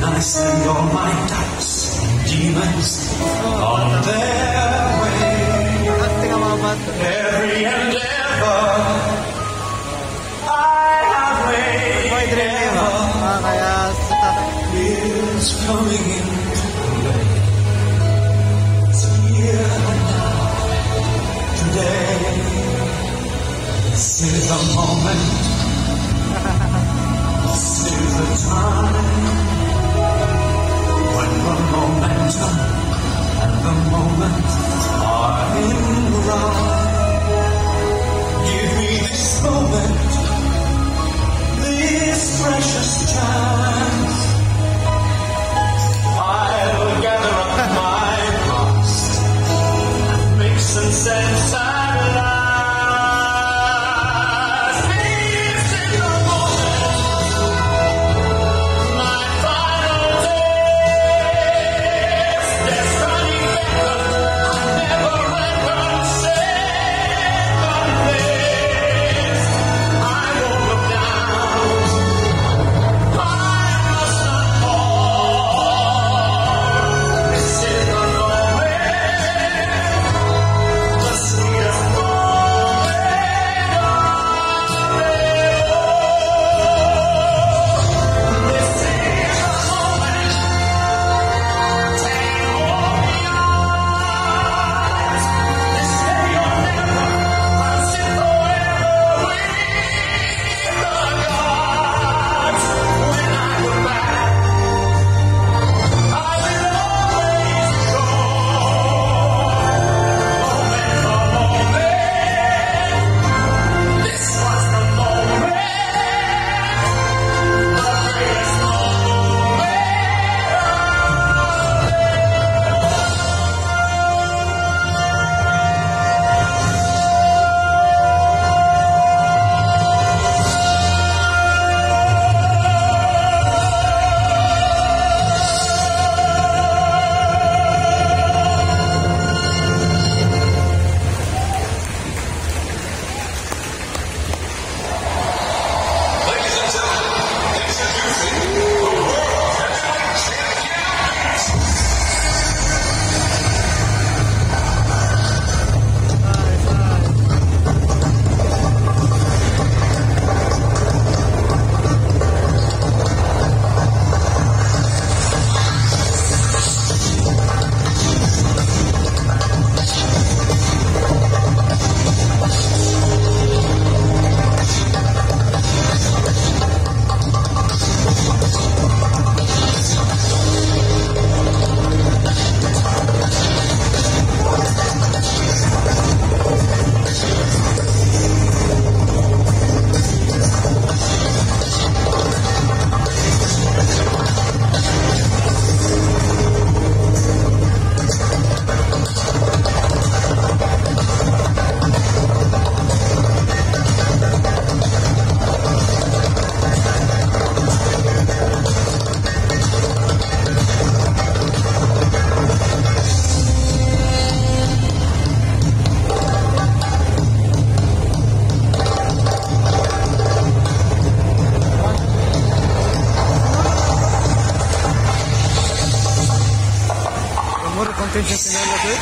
I send all my doubts and demons on their way. Every endeavor I have made is coming into play. It's here now, today. This is the moment. This is the time. When the momentum and the moment are in rhyme. Give me this moment, this precious chance. I'll gather up my past and make some sense at last. This is the moment, my final days. Destiny beckoned, I never reckoned second place. I won't look down, I must not fall. This is the moment, the sweetest moment of them all. This is the moment, take all the eyes. This day or never, I'll sit forever with the gods. When I look back, I will always moment for moment. This was the moment, the greatest moment. Ladies and gentlemen, introducing the World Heavyweight Champions. More content sa sinalagay.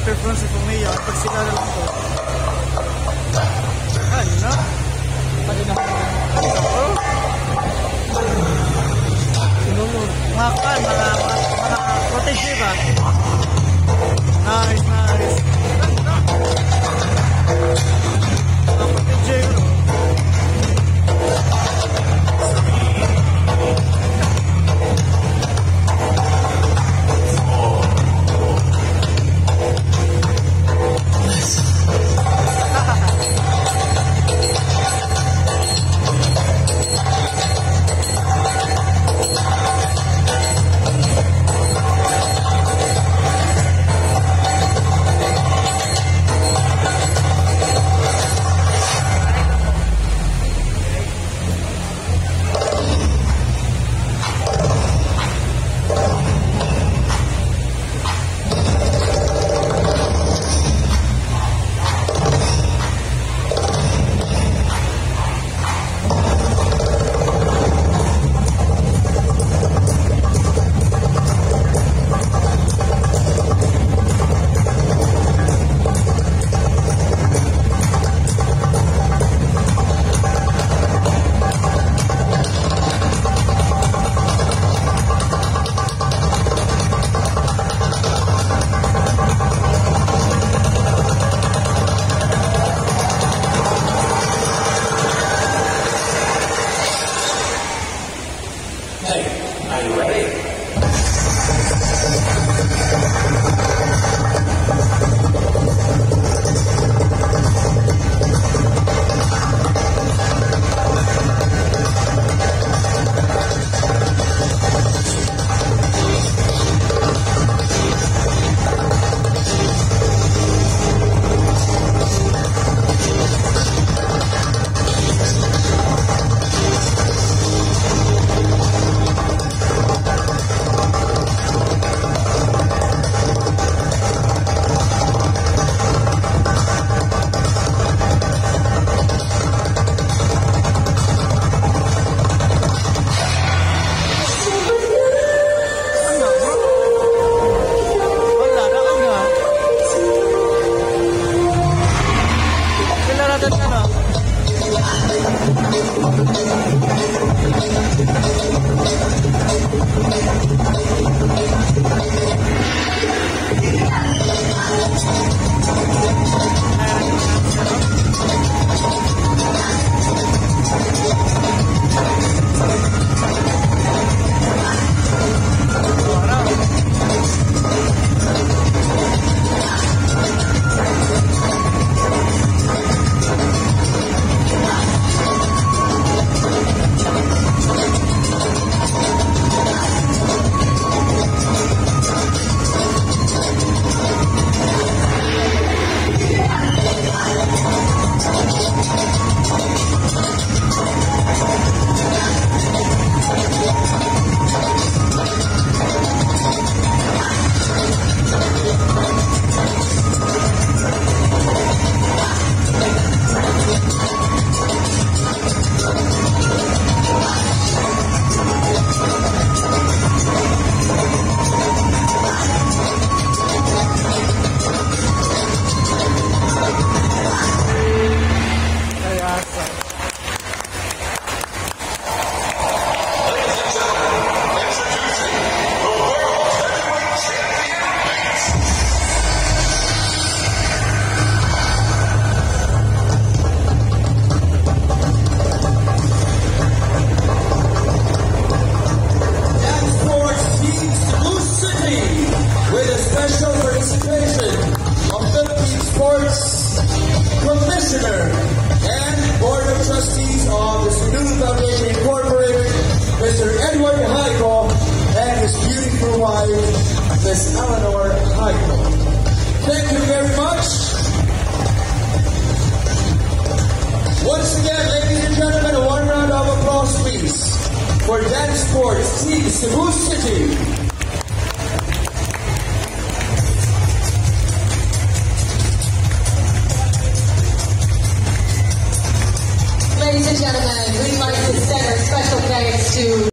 performance sa Pumaya, pag sila na lang to. Ano na? Pwede na ako. Sinulog. Mga protege ba? Nice, nice. Mga protege yun. for Dancesport, Cebu City. Ladies and gentlemen, we'd like to send our special thanks to